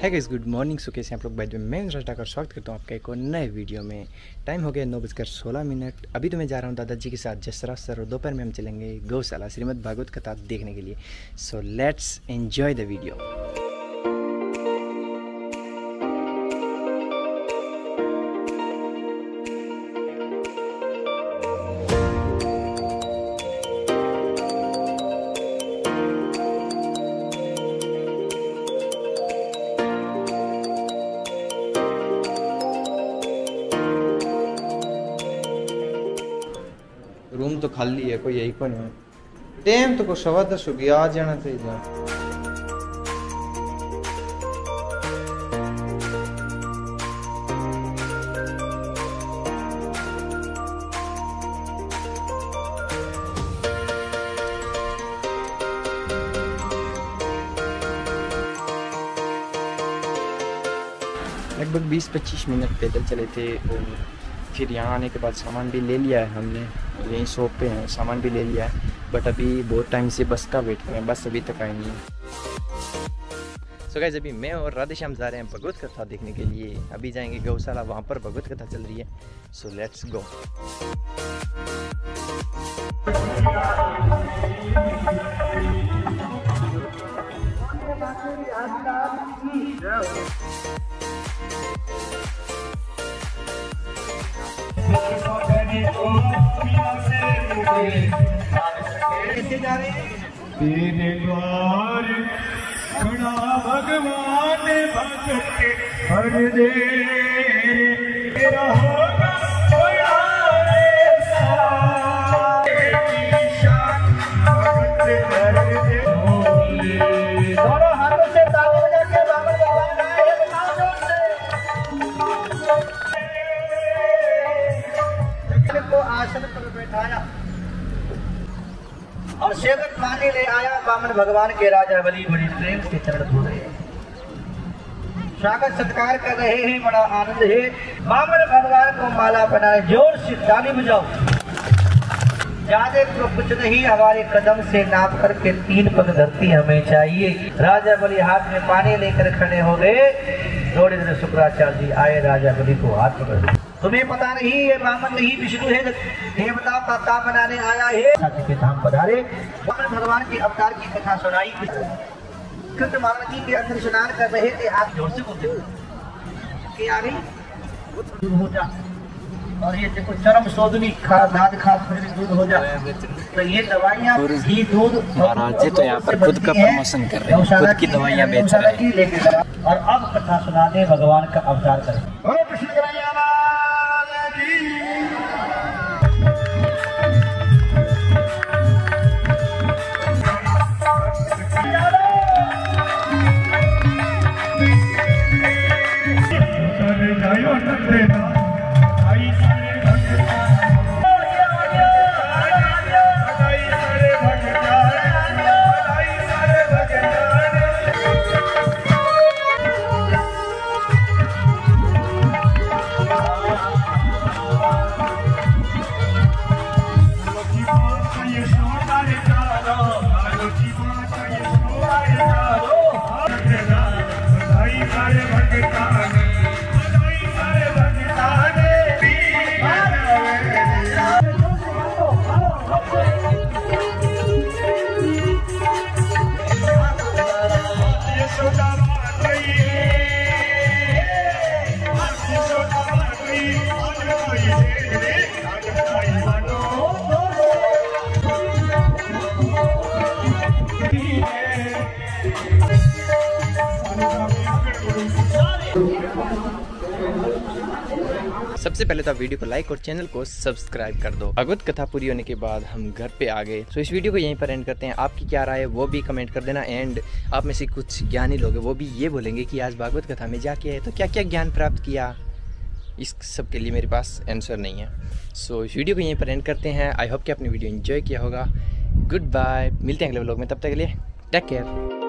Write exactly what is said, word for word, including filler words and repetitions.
है guys, good morning. सो कैसे आप लोग? भाई मैं रजता का स्वागत करता हूँ आपका एक और नए वीडियो में। टाइम हो गया नौ बजकर सोलह मिनट। अभी तो मैं जा रहा हूँ दादाजी के साथ जसरा सर और दोपहर में हम चलेंगे गौशाला श्रीमद् भागवत कथा देखने के लिए। So let's enjoy the video. Room तो खाली है, कोई यही को नहीं है। टाइम तो को सवा दस हो गया, आ जाना चाहिए। लगभग बीस पच्चीस मिनट पैदल चले थे और फिर यहाँ आने के बाद सामान भी ले लिया है हमने। यहीं शॉप पे हैं, सामान भी ले लिया है, बट अभी बहुत टाइम से बस का वेट करें, बस अभी तक आई नहीं है। सो गाइस, अभी मैं और राधेश्याम जा रहे हैं भगवत कथा देखने के लिए। अभी जाएंगे गौशाला, वहाँ पर भगवत कथा चल रही है। So let's go. तेरे द्वार खड़ा भगवान भगत के हर दे तेरा होगा बड़ा रे सारा तेरी शान भगत हर दे बोले। दोनों हाथों से ताली बजा के बाबा भगवान गाए बताओ जोर से। को आसन पर बैठाया और सेवक पानी ले आया। बामन भगवान के राजा बलि बड़ी प्रेम से चरण धो रहे, स्वागत सत्कार कर रहे हैं, बड़ा आनंद है। बामन भगवान को माला बनाए, जोर से ताली बजाओ। ज्यादा तो कुछ नहीं, हमारे कदम से नाप करके तीन पग धरती हमें चाहिए। राजा बलि हाथ में पानी लेकर खड़े हो गए। थोड़ी देर शुक्राचार्य जी आए, राजा बलि को हाथ पकड़। तुम्हें पता नहीं ये बामन नहीं विष्णु है, ये बताओ कथा बनाने आया है के धाम पधारे। बामन भगवान के अवतार की कथा सुनाई। कृष्ण महाराज जी के अंदर स्नान कर रहे थे, हाथ जोर से बोलते कि आ गई हो जा। और ये देखो चरम शोधनी खा दाद खा फिर दूध हो जा। तो ये दवाइयाँ घी दूध महाराज जी तो यहाँ पर खुद का प्रमोशन कर रहे हैं, खुद की दवाइयाँ बेच रहे हैं। और अब कथा सुना दे, भगवान का अवतार करें। सबसे पहले तो आप वीडियो को लाइक और चैनल को सब्सक्राइब कर दो। भगवत कथा पूरी होने के बाद हम घर पे आ गए। तो इस वीडियो को यहीं पर एंड करते हैं। आपकी क्या राय है वो भी कमेंट कर देना। एंड आप में से कुछ ज्ञानी लोग हैं, वो भी ये बोलेंगे कि आज भागवत कथा में जाके आए तो क्या क्या ज्ञान प्राप्त किया। इस सब के लिए मेरे पास आंसर नहीं है। सो इस वीडियो को यहीं पर एंड करते हैं। आई होप कि आपने वीडियो एंजॉय किया होगा। गुड बाय, मिलते हैं अगले व्लॉग में, तब तक के लिए टेक केयर।